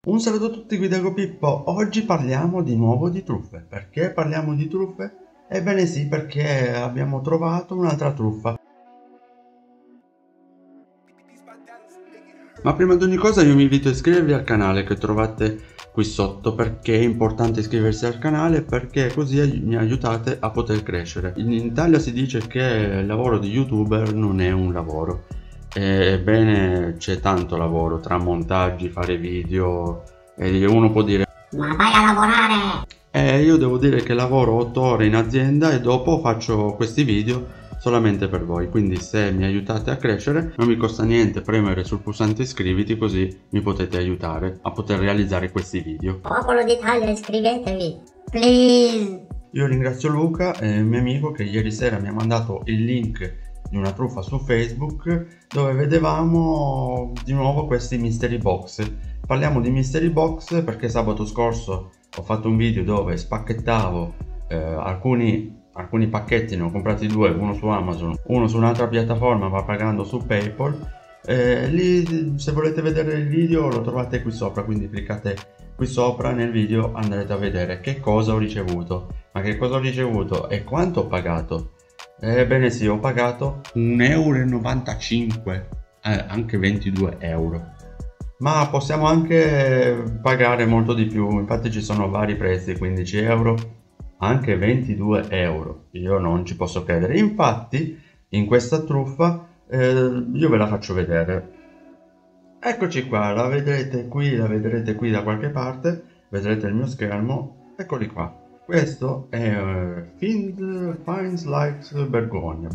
Un saluto a tutti, qui Dago Pippo. Oggi parliamo di nuovo di truffe. Perché parliamo di truffe? Ebbene sì, perché abbiamo trovato un'altra truffa. Ma prima di ogni cosa io vi invito a iscrivervi al canale che trovate qui sotto, perché è importante iscriversi al canale, perché così mi aiutate a poter crescere. In Italia si dice che il lavoro di YouTuber non è un lavoro. Ebbene, c'è tanto lavoro tra montaggi, fare video, e uno può dire: ma vai a lavorare! Io devo dire che lavoro 8 ore in azienda e dopo faccio questi video solamente per voi, quindi se mi aiutate a crescere non mi costa niente premere sul pulsante iscriviti, così mi potete aiutare a poter realizzare questi video. Popolo d'Italia, iscrivetevi, please! Io ringrazio Luca, un mio amico, che ieri sera mi ha mandato il link di una truffa su Facebook dove vedevamo di nuovo questi mystery box. Parliamo di mystery box perché sabato scorso ho fatto un video dove spacchettavo alcuni pacchetti, ne ho comprati due, uno su Amazon, uno su un'altra piattaforma, ma pagando su PayPal. Lì, se volete vedere il video, lo trovate qui sopra, quindi cliccate qui sopra nel video, andrete a vedere che cosa ho ricevuto. Ma che cosa ho ricevuto e quanto ho pagato? Ebbene sì, ho pagato 1,95 euro, anche 22 euro. Ma possiamo anche pagare molto di più, infatti ci sono vari prezzi, 15 euro, anche 22 euro. Io non ci posso credere. Infatti, in questa truffa, io ve la faccio vedere. Eccoci qua, la vedrete qui da qualche parte, vedrete il mio schermo, eccoli qua. Questo è Finds Likes Begonia.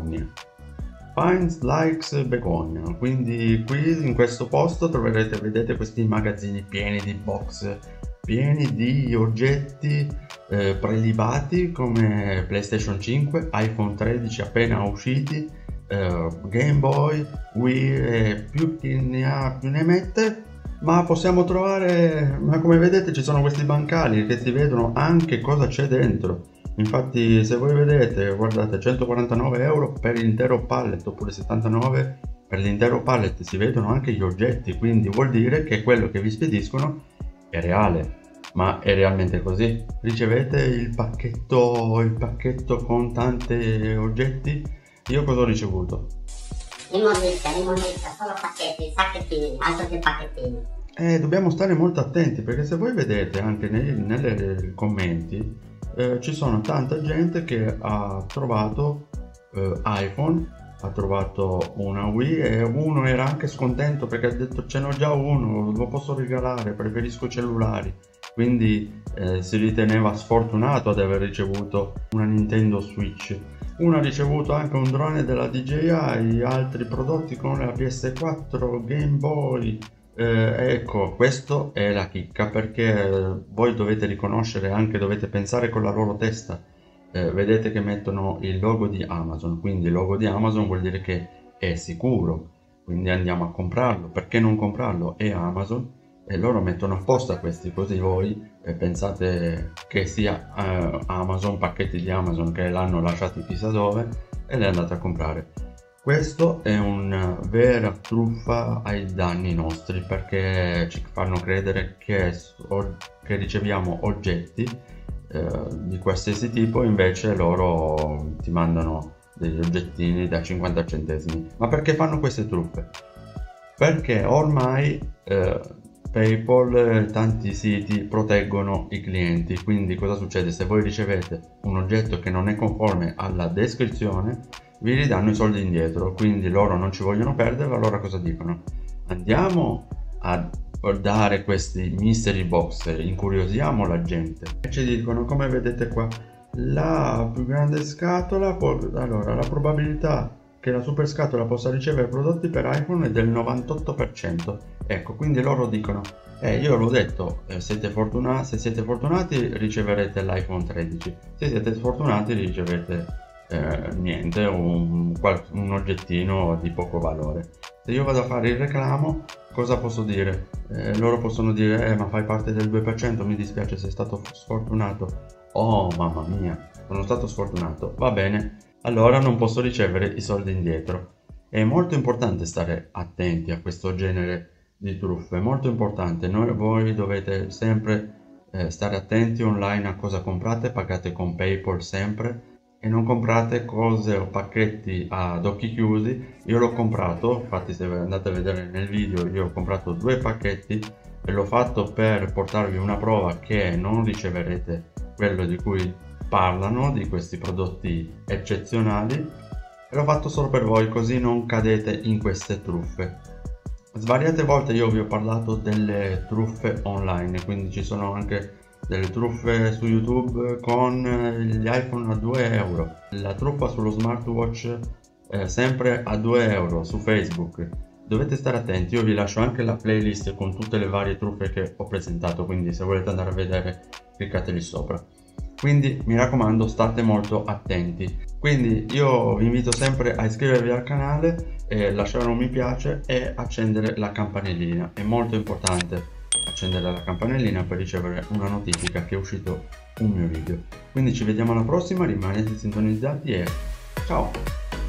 Finds Likes Begonia. Quindi qui in questo posto troverete, vedete, questi magazzini pieni di box, pieni di oggetti prelibati come PlayStation 5, iPhone 13 appena usciti, Game Boy, Wii e più chi ne ha più ne mette. Ma possiamo trovare, ma come vedete ci sono questi bancali che si vedono anche cosa c'è dentro. Infatti, se voi vedete, guardate, 149 euro per l'intero pallet oppure 79 per l'intero pallet, si vedono anche gli oggetti, quindi vuol dire che quello che vi spediscono è reale. Ma è realmente così? Ricevete il pacchetto con tanti oggetti? Io cosa ho ricevuto? Immondizia, solo pacchetti, sacchettini, altro che pacchettini. Dobbiamo stare molto attenti, perché se voi vedete anche nei commenti ci sono tanta gente che ha trovato iPhone, ha trovato una Wii e uno era anche scontento perché ha detto: ce n'ho già uno, lo posso regalare, preferisco cellulari. Quindi si riteneva sfortunato ad aver ricevuto una Nintendo Switch. Uno ha ricevuto anche un drone della DJI, altri prodotti con la PS4, Game Boy. Ecco, questo è la chicca, perché voi dovete riconoscere, anche dovete pensare con la loro testa. Vedete che mettono il logo di Amazon, quindi il logo di Amazon vuol dire che è sicuro, quindi andiamo a comprarlo. Perché non comprarlo? È Amazon e loro mettono apposta questi, così voi pensate che sia Amazon, pacchetti di Amazon che l'hanno lasciati chissà dove e le andate a comprare. Questo è una vera truffa ai danni nostri, perché ci fanno credere che riceviamo oggetti di qualsiasi tipo, invece loro ti mandano degli oggettini da 50 centesimi. Ma perché fanno queste truffe? Perché ormai PayPal e tanti siti proteggono i clienti, quindi cosa succede? Se voi ricevete un oggetto che non è conforme alla descrizione, vi ridanno i soldi indietro, quindi loro non ci vogliono perdere. Allora cosa dicono? Andiamo a dare questi mystery box, incuriosiamo la gente e ci dicono, come vedete qua, la più grande scatola, allora la probabilità che la super scatola possa ricevere prodotti per iPhone è del 98%. Ecco, quindi loro dicono: io l'ho detto, se siete fortunati riceverete l'iPhone 13, se siete sfortunati ricevete niente, un oggettino di poco valore. Se io vado a fare il reclamo, cosa posso dire? Loro possono dire: ma fai parte del 2%, mi dispiace, sei stato sfortunato. Oh mamma mia, sono stato sfortunato, va bene, allora non posso ricevere i soldi indietro. È molto importante stare attenti a questo genere di truffe, molto importante. Voi dovete sempre stare attenti online a cosa comprate, pagate con PayPal sempre e non comprate cose o pacchetti ad occhi chiusi. Io l'ho comprato, infatti se andate a vedere nel video, io ho comprato 2 pacchetti e l'ho fatto per portarvi una prova che non riceverete quello di cui parlano, di questi prodotti eccezionali, e l'ho fatto solo per voi, così non cadete in queste truffe. Svariate volte io vi ho parlato delle truffe online, quindi ci sono anche delle truffe su YouTube con gli iPhone a 2 euro, la truffa sullo smartwatch sempre a 2 euro su Facebook. Dovete stare attenti, io vi lascio anche la playlist con tutte le varie truffe che ho presentato, quindi se volete andare a vedere cliccate lì sopra. Quindi mi raccomando, state molto attenti. Quindi io vi invito sempre a iscrivervi al canale, lasciare un mi piace e accendere la campanellina. È molto importante accendere la campanellina per ricevere una notifica che è uscito un mio video. Quindi ci vediamo alla prossima, rimanete sintonizzati e ciao!